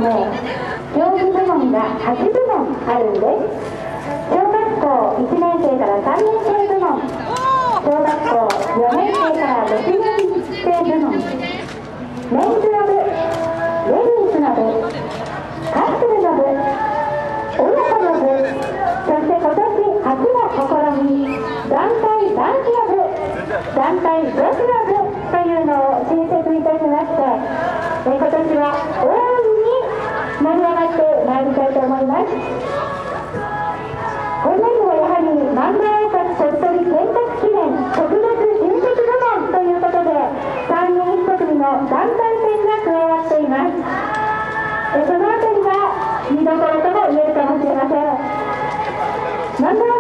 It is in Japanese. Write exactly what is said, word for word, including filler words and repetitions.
ね、競技部門がはちぶもんあるんです。小学校いちねんせいからさんねんせい部門、小学校よねんせいからろくねんせい部門、メンズの部、レディースの部、カップルの部、親子の部、そして今年初の試み、団体男子の部、団体女子の部というのを新設いたしまして、今年は大いに盛り上がってまいりたいと思います。今年はやはり万代大鳥取建国記念特別親戚部門ということで、さんにんひと組の団体戦が加わっています。そのあたりが見どころとも言えるかもしれません。万代